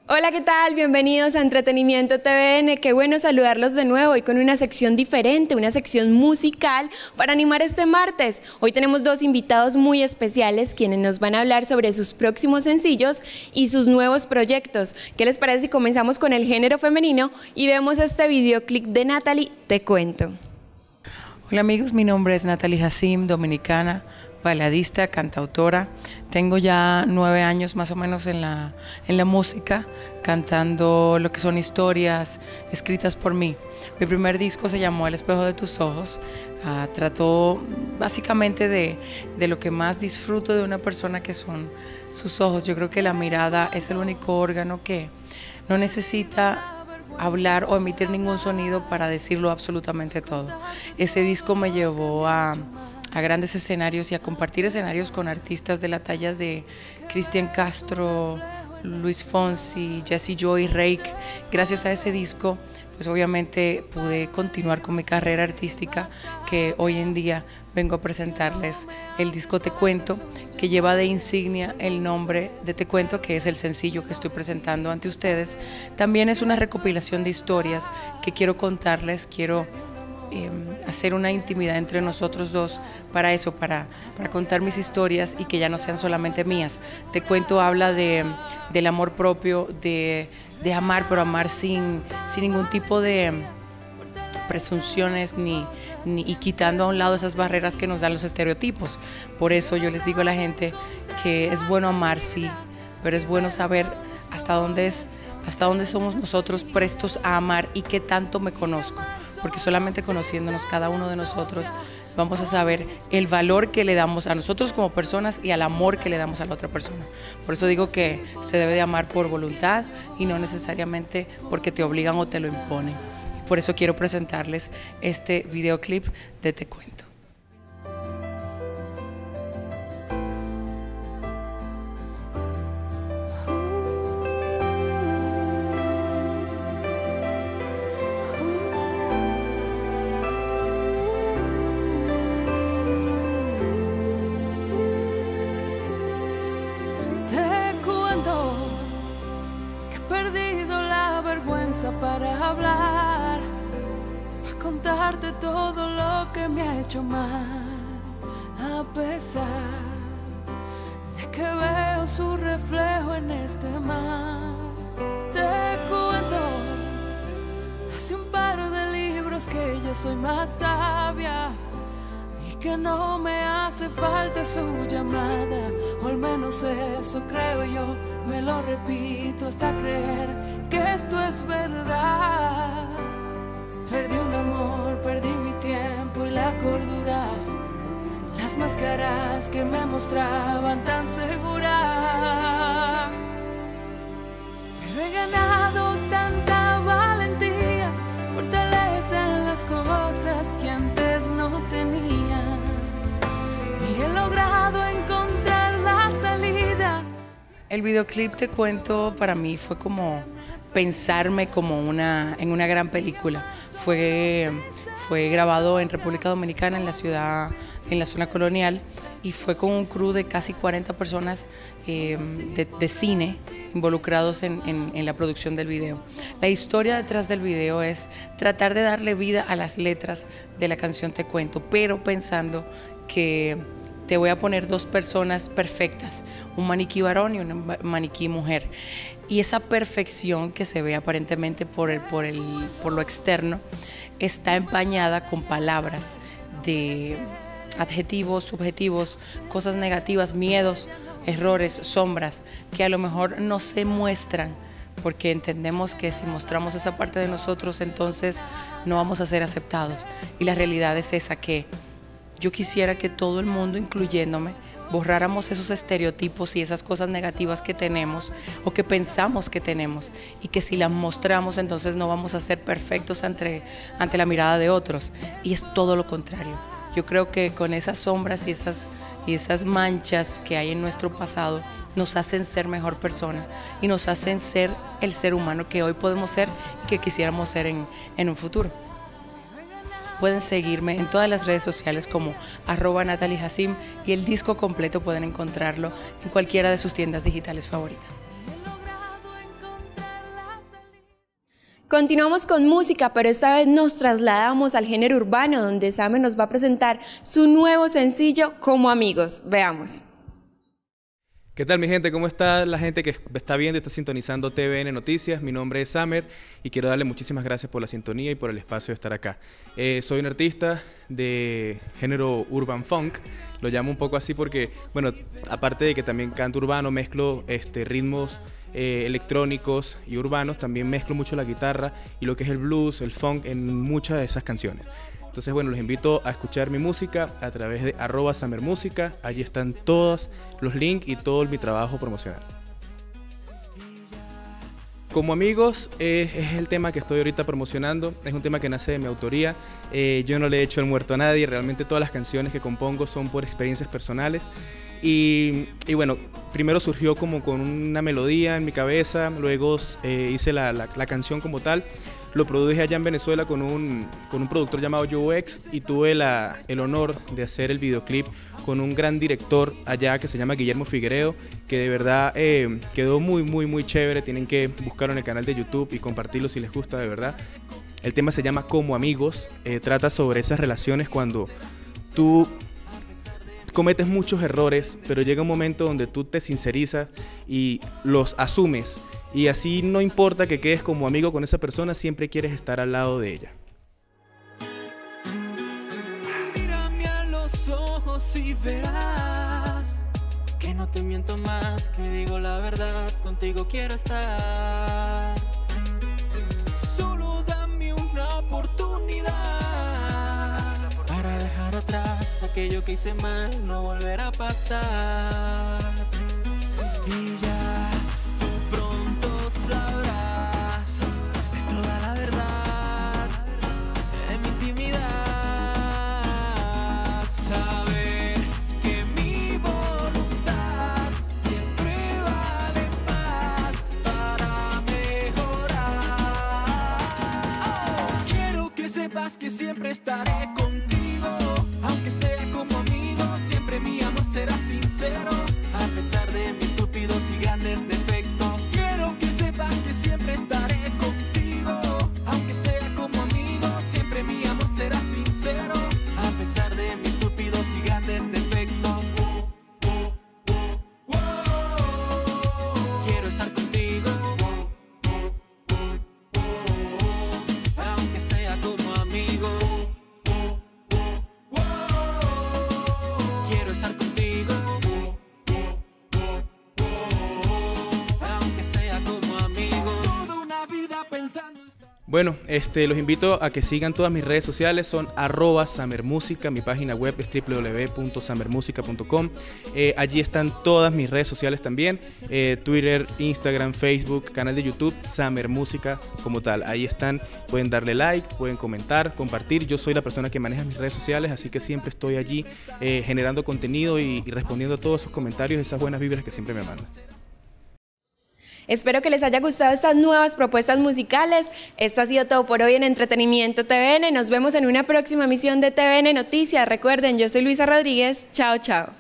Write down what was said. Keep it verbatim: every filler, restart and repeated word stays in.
Hola, ¿qué tal? Bienvenidos a Entretenimiento T V N. Qué bueno saludarlos de nuevo y con una sección diferente, una sección musical para animar este martes. Hoy tenemos dos invitados muy especiales quienes nos van a hablar sobre sus próximos sencillos y sus nuevos proyectos. ¿Qué les parece si comenzamos con el género femenino y vemos este videoclip de Natalie, Te Cuento? Hola amigos, mi nombre es Natalie Hassim, dominicana, baladista, cantautora. Tengo ya nueve años más o menos en la, en la música, cantando lo que son historias escritas por mí. Mi primer disco se llamó El espejo de tus ojos. Uh, trató básicamente de, de lo que más disfruto de una persona, que son sus ojos. Yo creo que la mirada es el único órgano que no necesita hablar o emitir ningún sonido para decirlo absolutamente todo. Ese disco me llevó a a grandes escenarios y a compartir escenarios con artistas de la talla de Cristian Castro, Luis Fonsi, Jesse Joy, Rake. Gracias a ese disco, pues obviamente pude continuar con mi carrera artística, que hoy en día vengo a presentarles el disco Te Cuento, que lleva de insignia el nombre de Te Cuento, que es el sencillo que estoy presentando ante ustedes. También es una recopilación de historias que quiero contarles, quiero Eh, hacer una intimidad entre nosotros dos para eso, para, para contar mis historias y que ya no sean solamente mías. Te Cuento habla de, del amor propio, de, de amar, pero amar sin, sin ningún tipo de presunciones ni, ni, y quitando a un lado esas barreras que nos dan los estereotipos. Por eso yo les digo a la gente que es bueno amar, sí, pero es bueno saber hasta dónde es, hasta dónde somos nosotros prestos a amar y qué tanto me conozco. Porque solamente conociéndonos cada uno de nosotros vamos a saber el valor que le damos a nosotros como personas y al amor que le damos a la otra persona. Por eso digo que se debe de amar por voluntad y no necesariamente porque te obligan o te lo imponen. Por eso quiero presentarles este videoclip de Te Cuento. Para hablar, para contarte todo lo que me ha hecho mal, a pesar de que veo su reflejo en este mar. Te cuento, hace un par de libros que ya soy más sabia y que no me hace falta su llamada, o al menos eso creo yo. Me lo repito hasta creer que esto es verdad. Perdí un amor, perdí mi tiempo y la cordura, las máscaras que me mostraban tan segura. Pero he ganado tanta valentía, fortaleza en las cosas que antes no tenía, y he logrado encontrar la salida. El videoclip Te Cuento para mí fue como pensarme como una, en una gran película. Fue, fue grabado en República Dominicana, en la ciudad, en la zona colonial, y fue con un crew de casi cuarenta personas eh, de, de cine involucrados en, en, en la producción del video. La historia detrás del video es tratar de darle vida a las letras de la canción Te Cuento, pero pensando que te voy a poner dos personas perfectas, un maniquí varón y un maniquí mujer. Y esa perfección que se ve aparentemente por, el, por, el, por lo externo está empañada con palabras de adjetivos, subjetivos, cosas negativas, miedos, errores, sombras, que a lo mejor no se muestran, porque entendemos que si mostramos esa parte de nosotros, entonces no vamos a ser aceptados. Y la realidad es esa, que yo quisiera que todo el mundo, incluyéndome, borráramos esos estereotipos y esas cosas negativas que tenemos o que pensamos que tenemos, y que si las mostramos entonces no vamos a ser perfectos ante, ante la mirada de otros. Y es todo lo contrario. Yo creo que con esas sombras y esas, y esas manchas que hay en nuestro pasado nos hacen ser mejor persona y nos hacen ser el ser humano que hoy podemos ser y que quisiéramos ser en, en un futuro. Pueden seguirme en todas las redes sociales como arroba Natalie Hassim, y el disco completo pueden encontrarlo en cualquiera de sus tiendas digitales favoritas. He logrado encontrar Continuamos con música, pero esta vez nos trasladamos al género urbano, donde Samer nos va a presentar su nuevo sencillo Como Amigos. Veamos. ¿Qué tal mi gente? ¿Cómo está la gente que está viendo y está sintonizando T V N Noticias? Mi nombre es Samer y quiero darle muchísimas gracias por la sintonía y por el espacio de estar acá. Eh, soy un artista de género urban funk, lo llamo un poco así porque, bueno, aparte de que también canto urbano, mezclo este, ritmos eh, electrónicos y urbanos, también mezclo mucho la guitarra y lo que es el blues, el funk en muchas de esas canciones. Entonces, bueno, los invito a escuchar mi música a través de arroba samermusica. Allí están todos los links y todo mi trabajo promocional. Como Amigos eh, es el tema que estoy ahorita promocionando. Es un tema que nace de mi autoría. Eh, yo no le he hecho el muerto a nadie. Realmente todas las canciones que compongo son por experiencias personales. Y, y bueno, primero surgió como con una melodía en mi cabeza. Luego eh, hice la, la, la canción como tal. Lo produje allá en Venezuela con un, con un productor llamado Joe X y tuve la, el honor de hacer el videoclip con un gran director allá que se llama Guillermo Figueiredo, que de verdad eh, quedó muy, muy, muy chévere. Tienen que buscarlo en el canal de YouTube y compartirlo si les gusta de verdad. El tema se llama Como Amigos, eh, trata sobre esas relaciones cuando tú cometes muchos errores, pero llega un momento donde tú te sincerizas y los asumes. Y así no importa que quedes como amigo con esa persona, siempre quieres estar al lado de ella. Mírame a los ojos y verás que no te miento más, que digo la verdad, contigo quiero estar. Solo dame una oportunidad para dejar atrás aquello que hice mal, no volverá a pasar. Y ya que siempre estaré contigo, aunque sea como amigo, siempre mi amor será sincero, a pesar de mis estúpidos y grandes defectos. Quiero que sepas que siempre estaré contigo, aunque sea como amigo, siempre mi amor será sincero, a pesar de mis estúpidos y grandes defectos. Oh, oh, oh, oh. Quiero estar contigo, oh, oh, oh, oh. Aunque sea como amigo. Quiero estar contigo, aunque sea como amigo. Toda una vida pensando. Bueno, este, los invito a que sigan todas mis redes sociales, son arroba samermusica, mi página web es w w w punto samermusica punto com. Eh, allí están todas mis redes sociales también, eh, Twitter, Instagram, Facebook, canal de YouTube, Samer Música como tal. Ahí están, pueden darle like, pueden comentar, compartir. Yo soy la persona que maneja mis redes sociales, así que siempre estoy allí eh, generando contenido y, y respondiendo a todos esos comentarios, esas buenas vibras que siempre me mandan. Espero que les haya gustado estas nuevas propuestas musicales. Esto ha sido todo por hoy en Entretenimiento T V N. Nos vemos en una próxima emisión de T V N Noticias. Recuerden, yo soy Luisa Rodríguez. Chao, chao.